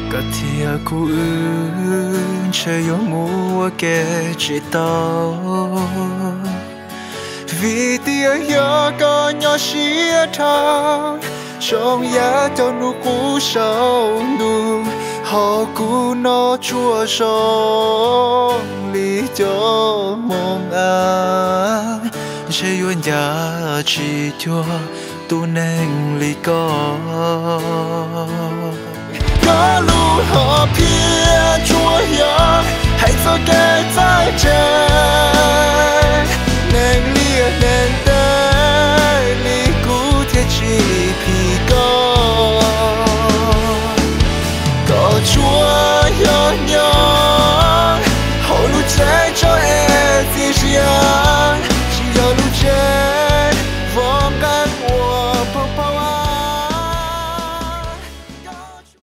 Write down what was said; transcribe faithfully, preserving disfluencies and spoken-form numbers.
có thia cũ ương chơi yêu mua kẻ chỉ tao vì tia nhớ có nhỏ xía thang trong giá cho nụ cũ sâu nụ họ cũ nó chua sông lý cho mong à chơi yêu nhà chỉ cho tu nên lý có có lũ họ phía chúa hiệp hãy cho cái trái trời